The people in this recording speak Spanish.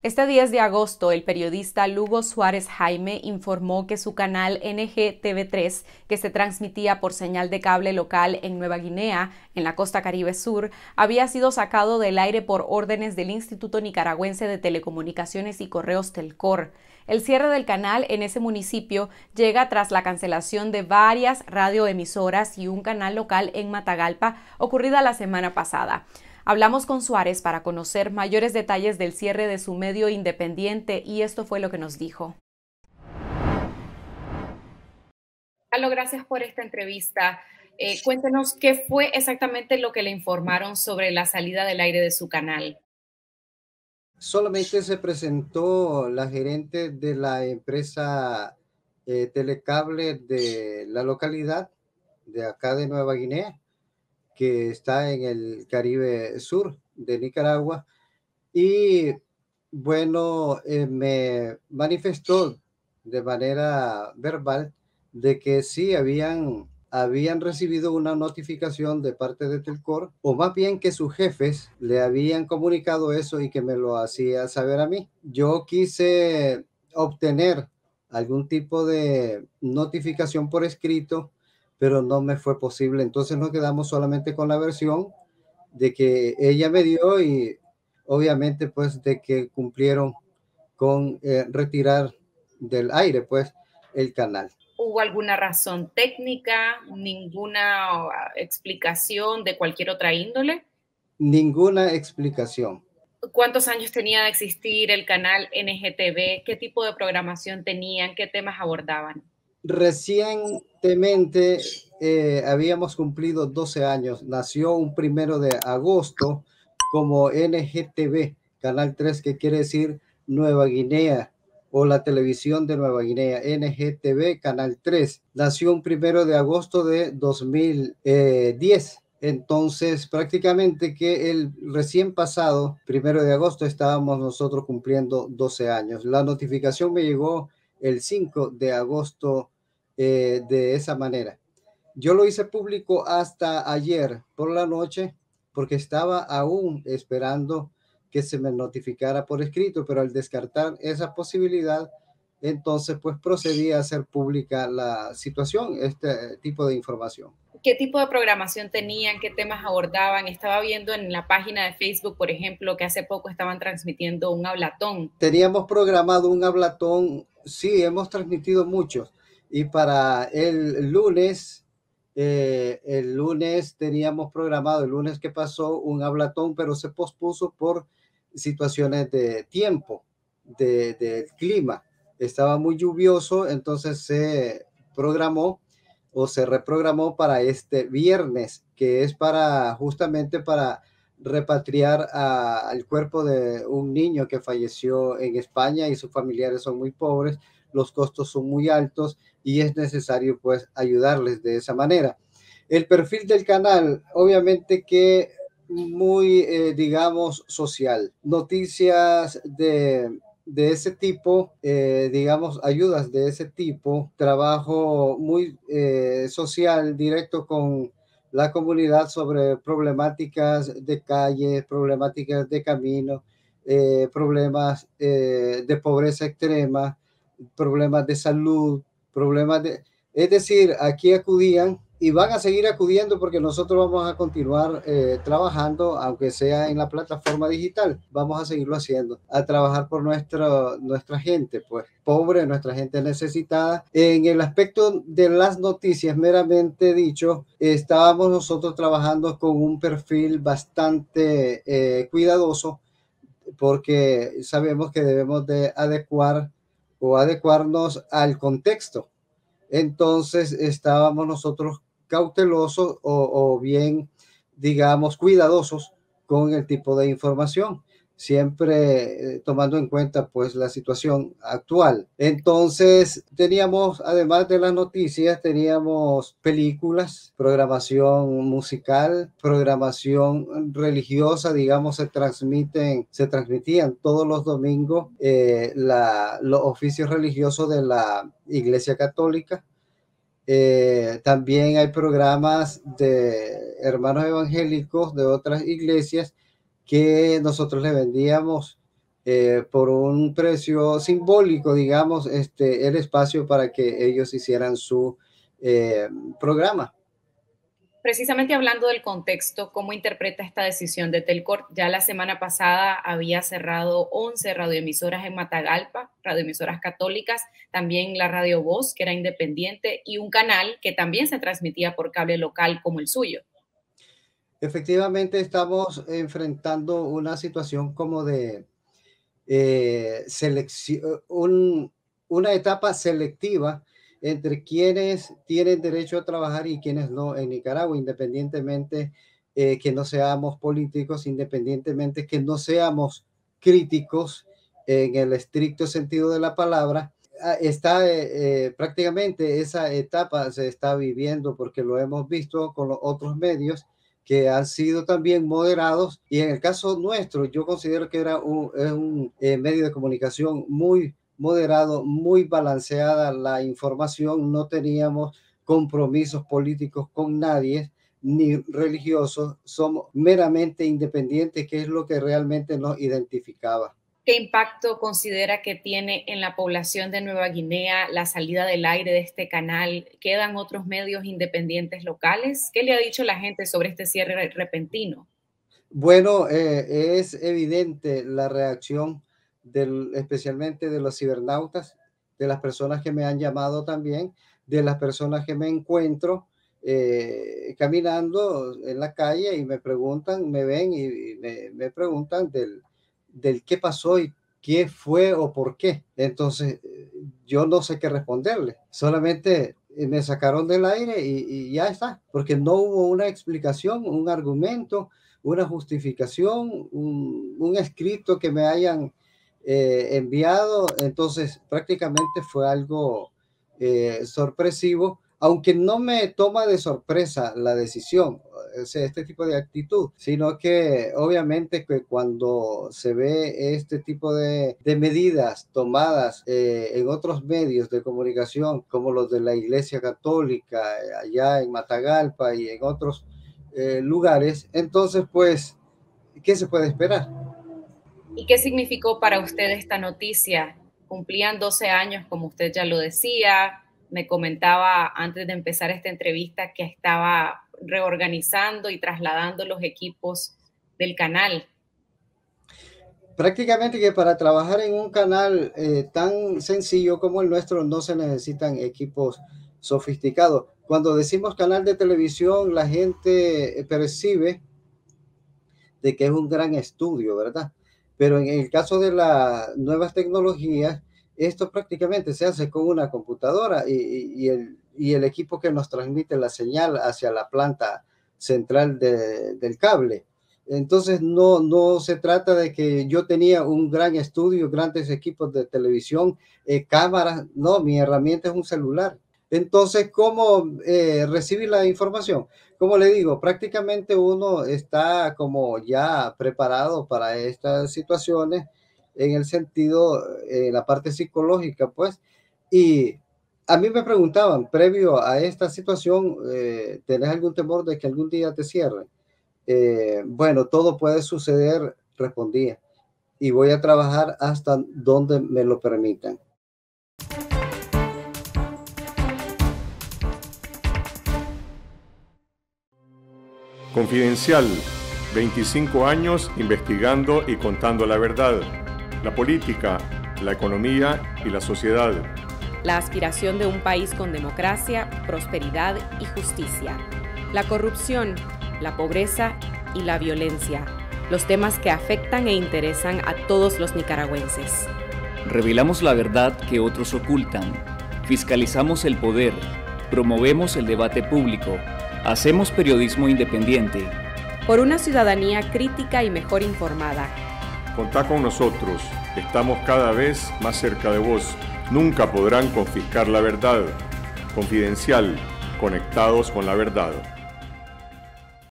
Este 10 de agosto, el periodista Lugo Suárez Jaime informó que su canal NGTV3, que se transmitía por señal de cable local en Nueva Guinea, en la costa Caribe Sur, había sido sacado del aire por órdenes del Instituto Nicaragüense de Telecomunicaciones y Correos Telcor. El cierre del canal en ese municipio llega tras la cancelación de varias radioemisoras y un canal local en Matagalpa ocurrida la semana pasada. Hablamos con Suárez para conocer mayores detalles del cierre de su medio independiente y esto fue lo que nos dijo. Carlos, gracias por esta entrevista. Cuéntenos qué fue exactamente lo que le informaron sobre la salida del aire de su canal. Solamente se presentó la gerente de la empresa Telecable de la localidad de acá de Nueva Guinea, que está en el Caribe Sur de Nicaragua, y bueno, me manifestó de manera verbal de que sí habían recibido una notificación de parte de Telcor, o más bien que sus jefes le habían comunicado eso y que me lo hacía saber a mí. Yo quise obtener algún tipo de notificación por escrito, pero no me fue posible. Entonces nos quedamos solamente con la versión de que ella me dio y obviamente pues de que cumplieron con retirar del aire pues el canal. ¿Hubo alguna razón técnica, ninguna explicación de cualquier otra índole? Ninguna explicación. ¿Cuántos años tenía de existir el canal NGTV? ¿Qué tipo de programación tenían? ¿Qué temas abordaban? Recientemente habíamos cumplido 12 años. Nació un 1 de agosto como NGTV, Canal 3, que quiere decir Nueva Guinea, o la televisión de Nueva Guinea, NGTV, Canal 3. Nació un 1 de agosto de 2010. Entonces, prácticamente que el recién pasado 1 de agosto estábamos nosotros cumpliendo 12 años. La notificación me llegó el 5 de agosto de esa manera. Yo lo hice público hasta ayer por la noche porque estaba aún esperando que se me notificara por escrito, pero al descartar esa posibilidad, entonces pues procedí a hacer pública la situación, este tipo de información. ¿Qué tipo de programación tenían? ¿Qué temas abordaban? Estaba viendo en la página de Facebook, por ejemplo, que hace poco estaban transmitiendo un hablatón. Teníamos programado un hablatón, sí, hemos transmitido muchos, y para el lunes teníamos programado, el lunes que pasó, un hablatón, pero se pospuso por situaciones de tiempo, del clima. Estaba muy lluvioso, entonces se programó o se reprogramó para este viernes, que es para justamente para repatriar al cuerpo de un niño que falleció en España y sus familiares son muy pobres, los costos son muy altos y es necesario pues ayudarles de esa manera. El perfil del canal, obviamente que muy, digamos, social. Noticias de ese tipo, digamos, ayudas de ese tipo, trabajo muy social, directo con la comunidad sobre problemáticas de calles, problemáticas de camino, problemas de pobreza extrema, problemas de salud, problemas de... Es decir, aquí acudían y van a seguir acudiendo porque nosotros vamos a continuar trabajando, aunque sea en la plataforma digital, vamos a seguirlo haciendo, a trabajar por nuestra gente, pues pobre, nuestra gente necesitada. En el aspecto de las noticias, meramente dicho, estábamos nosotros trabajando con un perfil bastante cuidadoso porque sabemos que debemos de adecuar o adecuarnos al contexto. Entonces estábamos nosotros cautelosos o bien, digamos, cuidadosos con el tipo de información, siempre tomando en cuenta pues la situación actual. Entonces teníamos, además de las noticias, teníamos películas, programación musical, programación religiosa, digamos, se transmitían todos los domingos los oficios religiosos de la Iglesia Católica. También hay programas de hermanos evangélicos de otras iglesias que nosotros le vendíamos por un precio simbólico, digamos, el espacio para que ellos hicieran su programa. Precisamente hablando del contexto, ¿cómo interpreta esta decisión de Telcor? Ya la semana pasada había cerrado 11 radioemisoras en Matagalpa, radioemisoras católicas, también la Radio Voz, que era independiente, y un canal que también se transmitía por cable local como el suyo. Efectivamente, estamos enfrentando una situación como de una etapa selectiva entre quienes tienen derecho a trabajar y quienes no en Nicaragua, independientemente que no seamos políticos, independientemente que no seamos críticos en el estricto sentido de la palabra. Está prácticamente esa etapa se está viviendo porque lo hemos visto con los otros medios que han sido también moderados, y en el caso nuestro yo considero que era un medio de comunicación muy moderado, muy balanceada la información, no teníamos compromisos políticos con nadie ni religiosos, somos meramente independientes, que es lo que realmente nos identificaba. ¿Qué impacto considera que tiene en la población de Nueva Guinea la salida del aire de este canal? ¿Quedan otros medios independientes locales? ¿Qué le ha dicho la gente sobre este cierre repentino? Bueno, es evidente la reacción especialmente de los cibernautas, de las personas que me han llamado también, de las personas que me encuentro caminando en la calle y me preguntan, me ven y me preguntan del qué pasó y qué fue o por qué. Entonces, yo no sé qué responderle. Solamente me sacaron del aire y ya está, porque no hubo una explicación, un argumento, una justificación, un escrito que me hayan enviado. Entonces, prácticamente fue algo sorpresivo, aunque no me toma de sorpresa la decisión, o sea, este tipo de actitud, sino que obviamente que cuando se ve este tipo de medidas tomadas en otros medios de comunicación, como los de la Iglesia Católica, allá en Matagalpa y en otros lugares, entonces pues, ¿qué se puede esperar? ¿Y qué significó para usted esta noticia? Cumplían 12 años, como usted ya lo decía. Me comentaba antes de empezar esta entrevista que estaba reorganizando y trasladando los equipos del canal. Prácticamente que para trabajar en un canal tan sencillo como el nuestro no se necesitan equipos sofisticados. Cuando decimos canal de televisión, la gente percibe de que es un gran estudio, ¿verdad? Pero en el caso de las nuevas tecnologías, esto prácticamente se hace con una computadora y el equipo que nos transmite la señal hacia la planta central del cable. Entonces, no se trata de que yo tenía un gran estudio, grandes equipos de televisión, cámaras. No, mi herramienta es un celular. Entonces, ¿cómo recibir la información? Como le digo, prácticamente uno está como ya preparado para estas situaciones en el sentido, en la parte psicológica, pues, y a mí me preguntaban, previo a esta situación, ¿tenés algún temor de que algún día te cierren? Bueno, todo puede suceder, respondía, y voy a trabajar hasta donde me lo permitan. Confidencial, 25 años investigando y contando la verdad, la política, la economía y la sociedad. La aspiración de un país con democracia, prosperidad y justicia. La corrupción, la pobreza y la violencia. Los temas que afectan e interesan a todos los nicaragüenses. Revelamos la verdad que otros ocultan. Fiscalizamos el poder. Promovemos el debate público. Hacemos periodismo independiente. Por una ciudadanía crítica y mejor informada. Contá con nosotros. Estamos cada vez más cerca de vos. Nunca podrán confiscar la verdad. Confidencial. Conectados con la verdad.